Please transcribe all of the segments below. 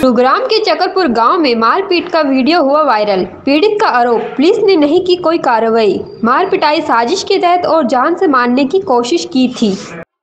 गुरुग्राम के चकरपुर गांव में मारपीट का वीडियो हुआ वायरल। पीड़ित का आरोप, पुलिस ने नहीं की कोई कार्रवाई। मार पिटाई साजिश के तहत और जान से मारने की कोशिश की थी।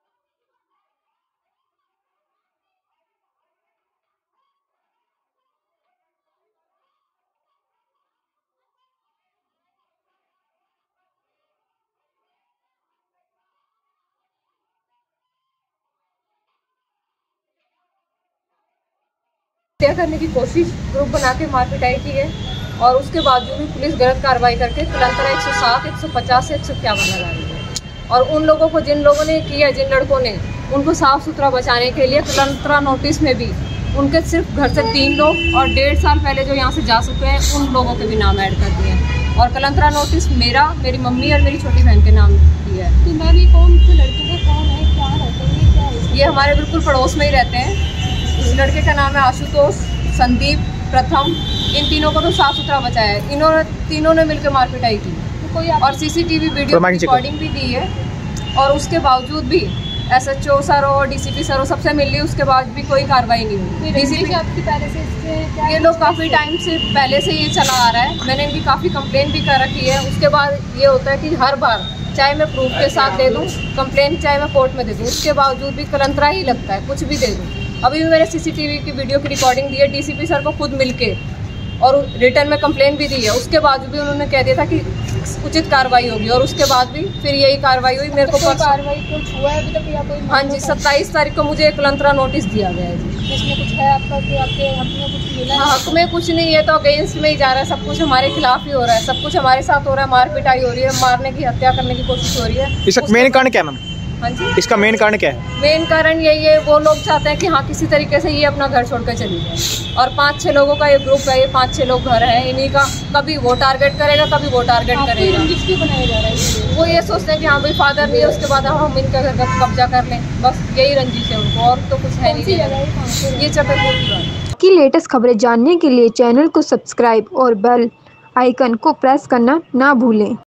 हत्या करने की कोशिश ग्रुप बना के मार पिटाई की है और उसके बावजूद भी पुलिस गलत कार्रवाई करके कुलंतरा 107, 150 से 151 लगा रही है। और उन लोगों को, जिन लोगों ने किया, जिन लड़कों ने, उनको साफ सुथरा बचाने के लिए कुलंतरा नोटिस में भी उनके सिर्फ घर से 3 लोग और 1.5 साल पहले जो यहाँ से जा चुके हैं उन लोगों के भी नाम ऐड कर दिए हैं। और कुलंतरा नोटिस मेरा, मेरी मम्मी और मेरी छोटी बहन के नाम दिया है। तो मैम, ये कौन से लड़के का कौन है, क्या रहते हैं, क्या है? ये हमारे बिल्कुल पड़ोस में ही रहते हैं। इस लड़के का नाम है आशुतोष, संदीप, प्रथम। इन तीनों को तो साफ सुथरा बचाया है। तीनों ने मिलकर मार पिटाई की तो कोई और सीसीटीवी वीडियो रिकॉर्डिंग भी दी है। और उसके बावजूद भी SHO सर और DCP सर सबसे मिल ली, उसके बाद भी कोई कार्रवाई नहीं हुई। DCP आपकी पहले से क्या, ये लोग काफ़ी टाइम से पहले से ये चला आ रहा है। मैंने इनकी काफ़ी कंप्लेन भी कर रखी है। उसके बाद ये होता है कि हर बार चाहे मैं प्रूफ के साथ दे दूँ कंप्लेन, चाहे मैं कोर्ट में दे दूँ, उसके बावजूद भी कुलंतरा ही लगता है, कुछ भी दे दूँ। अभी भी मैंने CCTV की वीडियो की रिकॉर्डिंग दी है DCP सर को खुद मिलके, और रिटर्न में कंप्लेन भी दी है। उसके बाद भी उन्होंने कह दिया था कि उचित कार्रवाई होगी, और उसके बाद भी फिर यही कार्रवाई हुई। मेरे को कार्रवाई कुछ हुआ है अभी तक या कोई? हाँ जी, 27 तारीख को मुझे कुलंतरा नोटिस दिया गया है जी। इसमें कुछ है आपका कि आपके हक में कुछ मिला? हाँ, हक में कुछ नहीं है तो अगेंस्ट में ही जा रहा है। सब कुछ हमारे खिलाफ ही हो रहा है, सब कुछ हमारे साथ हो रहा है। मार पिटाई हो रही है, मारने की, हत्या करने की कोशिश हो रही है। इसका मेन कारण क्या है मैम? हाँ जी, इसका मेन कारण क्या है? मेन कारण यही है, वो लोग चाहते हैं कि हाँ किसी तरीके से ये अपना घर छोड़कर चली जाए। और 5-6 लोगों का ये ग्रुप है, ये 5-6 लोग घर हैं इन्हीं का। कभी वो टारगेट करेगा, कभी वो टारगेट करेगा। क्यों बनाया जा रहा है? वो ये सोचते हैं कि हाँ भाई फादर नहीं है, उसके बाद हम इनका घर का कब्जा कर लें, बस यही रंजिश है उनको, और तो कुछ है नहीं। ये चकरपुर की बात। की लेटेस्ट खबरें जानने के लिए चैनल को सब्सक्राइब और बेल आइकन को प्रेस करना ना भूलें।